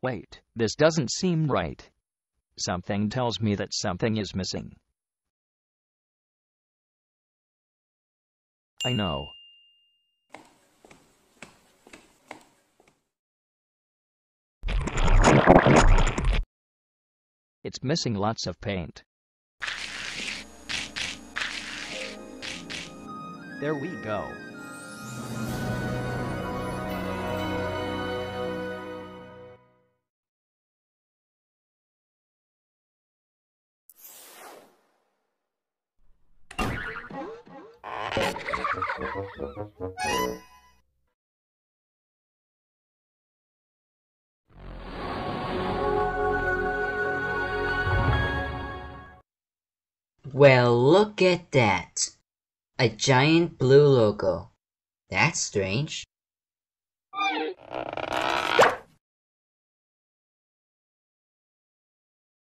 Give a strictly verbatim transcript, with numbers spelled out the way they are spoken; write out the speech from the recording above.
Wait, this doesn't seem right. Something tells me that something is missing. I know. It's missing lots of paint. There we go. Well, look at that. A giant blue logo. That's strange.